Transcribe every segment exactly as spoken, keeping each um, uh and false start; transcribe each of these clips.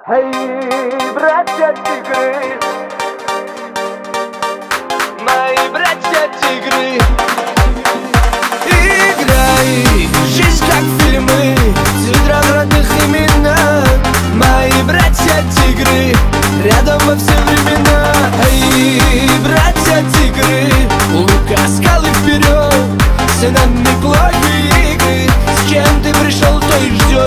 Эй, братья-тигры, мои братья-тигры, играй, жизнь как фильмы, цвета в родных именах. Мои братья-тигры, рядом во все времена. Эй, братья-тигры, лука, скалы вперед, с нами плохие игры. С чем ты пришел, то и ждет.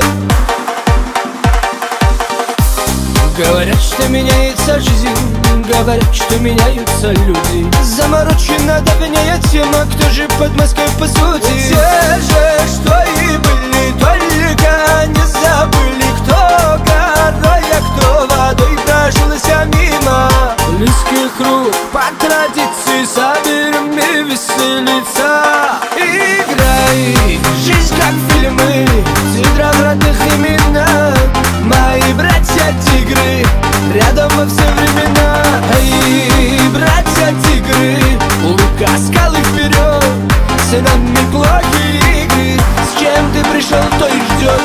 Говорят, что меняется жизнь, говорят, что меняются люди. Заморочена давняя тема, кто же под Москвой по сути? Те же, что и были, только не забыли, кто горой, а кто водой прошелся мимо. Близкий круг, по традиции, соберем и веселиться. Играй, жизнь как фильмы, цвета в родных именах. Мои братья-тигры, рядом во все времена. Эй, братья-тигры, лука, скалы вперед, с нами плохие игры. С чем ты пришел, то и ждет.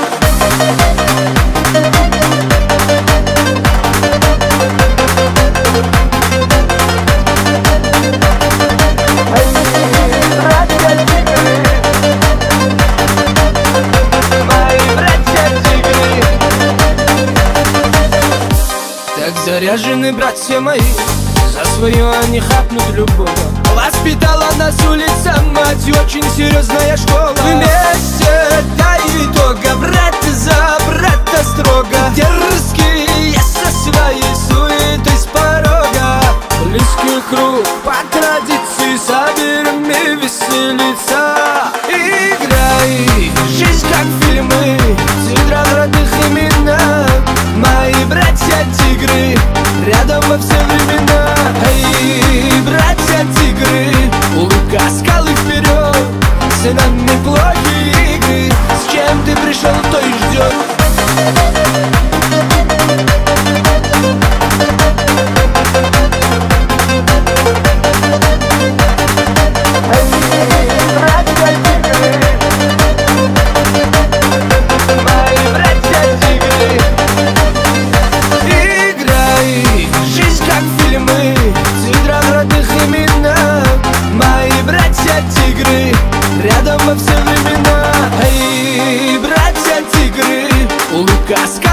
Заряжены братья мои, за свое они хапнут любого. Воспитала нас улица мать, очень серьезная школа. Вместе до итога, брат за брата строго. Дерзкие со своей суетой с порога. Близкий круг, по традиции, соберем и веселиться. Играй, жизнь как фильмы, цвета в родных именах. Мои братья-тигры, рядом во все времена. Эй, братья-тигры, лука, скалы вперед, с нами плохие игры. С чем ты пришел, то и ждет. Рядом во все времена. Эй, братья-тигры, лука, скалы